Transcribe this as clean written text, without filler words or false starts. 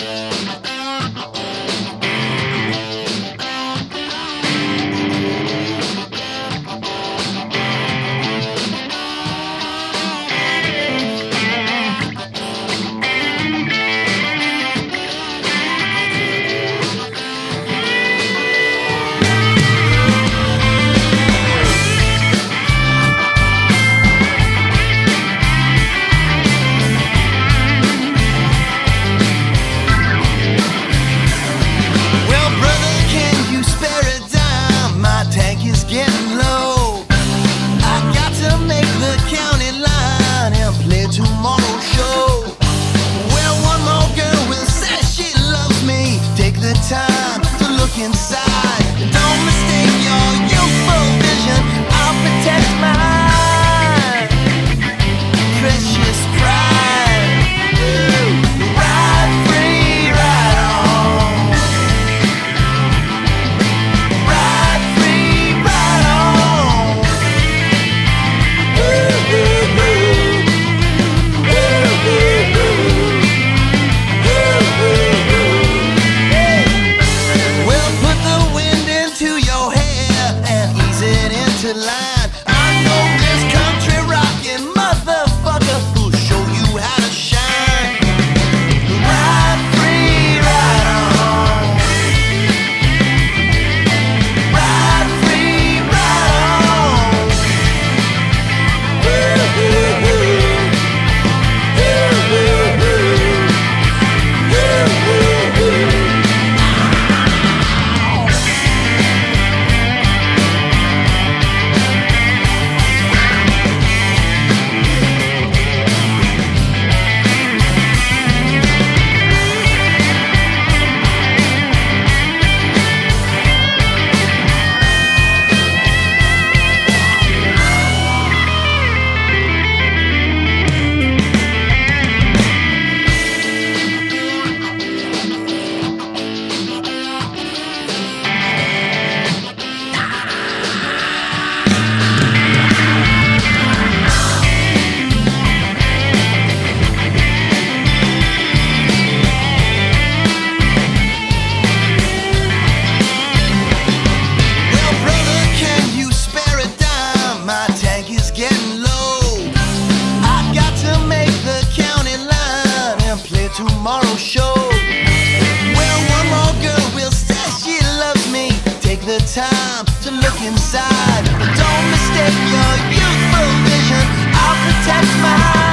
Time to look inside. Don't mistake your youthful vision. I'll protect my precious pride. Ride free, ride on. Ride free, ride on. Ooh, ooh, ooh. Ooh, ooh, ooh. Ooh, ooh, ooh. Line. I know this country rockin' motherfucker who'll show you how to shine. Ride free, ride on. Ride free, ride on. Ooh, ooh, ooh. Ooh, ooh, ooh. Ooh, ooh, ooh. Tomorrow's show. Well, one more girl will say she loves me. Take the time to look inside. Don't mistake your youthful vision. I'll protect my